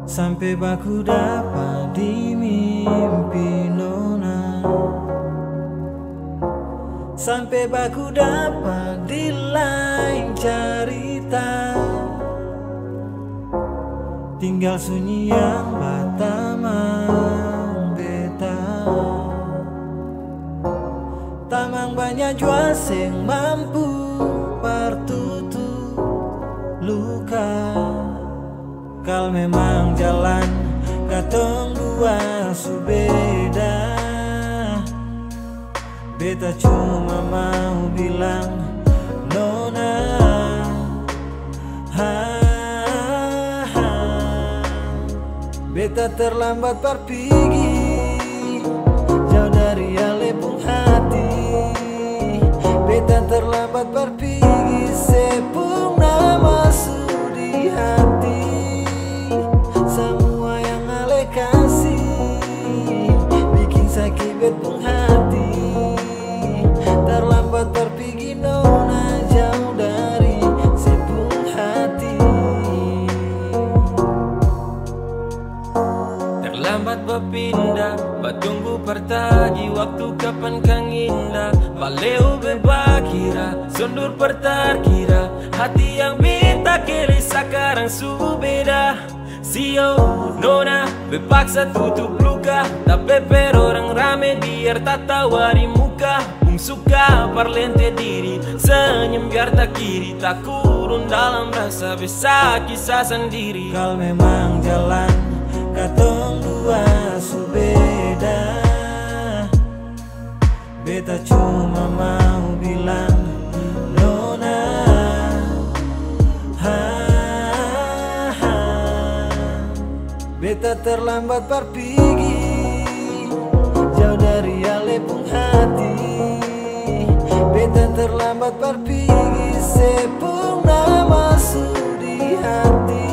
Sampai baku dapat di mimpi nona, sampai baku dapat di lain cerita. Tinggal sunyi yang batamang beta, tamang banyak jua sing mampu pertutup luka. Kal memang jalan katong dua subeda, beta cuma mau bilang nona, beta terlambat pergi jauh dari alepung hati. Beta terlambat pergi sepung nama sudi hati. Semua yang ale kasih bikin sakit betong hati. Terlambat pergi nona jauh dari sepung hati. Terlambat berpindah, bertunggu pertagi waktu kapan kang indah. Valeu bebakira, sundur pertarkira. Hati yang minta keli sekarang subeda. Sio, nona, bepaksa tutup luka. Tapi per orang rame biar tak tawa di muka. Suka parlente diri, senyum biar tak kiri. Tak kurun dalam rasa bisa kisah sendiri. Kal memang jalan katong dua subeda, beta cuma mau bilang nona, beta terlambat pergi jauh dari alepung hati. Beta terlambat pergi sepung nama sudi hati.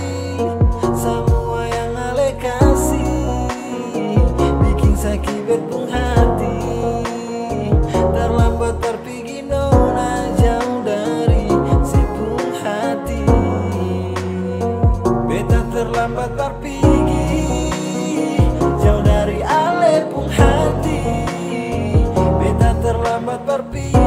Semua yang ale kasih bikin sakit betong hati. Terlambat pergi nona jauh dari sepung hati. Beta terlambat pergi jauh dari alepung hati. Beta terlambat pergi